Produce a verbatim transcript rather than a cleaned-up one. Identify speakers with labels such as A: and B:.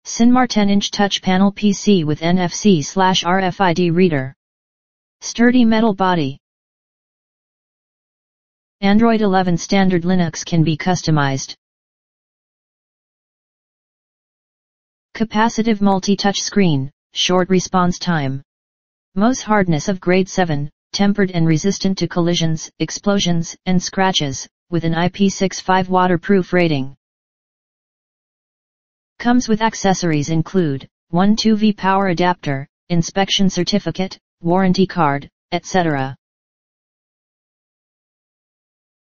A: Sinmar ten inch touch panel P C with N F C slash R F I D reader. Sturdy metal body. Android eleven standard Linux can be customized. Capacitive multi-touch screen, short response time. M O S hardness of grade seven, tempered and resistant to collisions, explosions, and scratches, with an I P six five waterproof rating. Comes with accessories include, one two V power adapter, inspection certificate, warranty card, et cetera.